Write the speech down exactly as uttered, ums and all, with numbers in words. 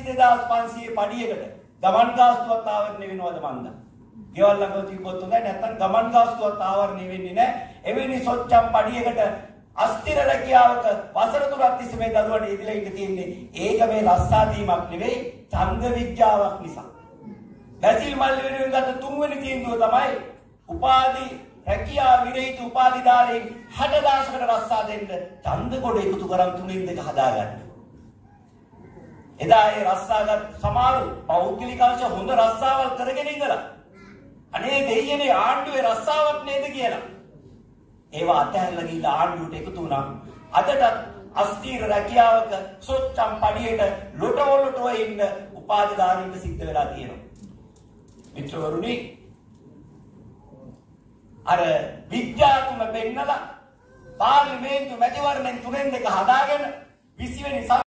දෙදාස් පන්සීය පඩියකට ගමන් ගාස්තුවත් ආවරණය වෙනවද මන්ද? ගෙවල් ළඟ තිබ්බොත් හොඳයි නැත්නම් ගමන් ගාස්තුවත් ආවරණය වෙන්නේ නැහැ. එවැනි සොච්චම් පඩියකට අස්තිර රැකියාවක වසර තුනක් තිස්සේ මේ දරුවන්ට ඉදිරිය ඉඳ තියෙන්නේ. ඒක මේ රස්සා දීමක් නෙවෙයි ඡන්ද විද්‍යාවක් නිසා. බැසිල් මල්ලි වෙනුවෙන් ගත්ත තුන්වෙනි තීන්දුව තමයි උපාධි රැකියාව විරහිත උපාධිධාරීන් හතදාසකට රස්සා දෙන්න ඡන්ද කොට එකතු කරන් තුنين දෙක හදාගන්න. එදා ඒ රස්සාගත් සමහරු පෞද්ගලික අංශ හොඳ රස්සාවල් කරගෙන ඉඳලා අනේ දෙයියනේ ආණ්ඩුවේ රස්සාවක් නේද කියලා. ඒවා අතහැරලා ගිහිල්ලා ආණ්ඩුවට එකතු වුණා. අදට අස්තිර රැකියාවක සොච්චම් පඩියට ලොටවලටව ඉන්න උපාධිධාරීන්ට සිද්ධ වෙලා තියෙනවා. මිත්‍රවරුනි අර විද්‍යාත්මක පෙන්නලා පාර්ලිමේන්තු මැතිවරණයෙන් තුනෙන් දෙක හදාගෙන විසි වෙනි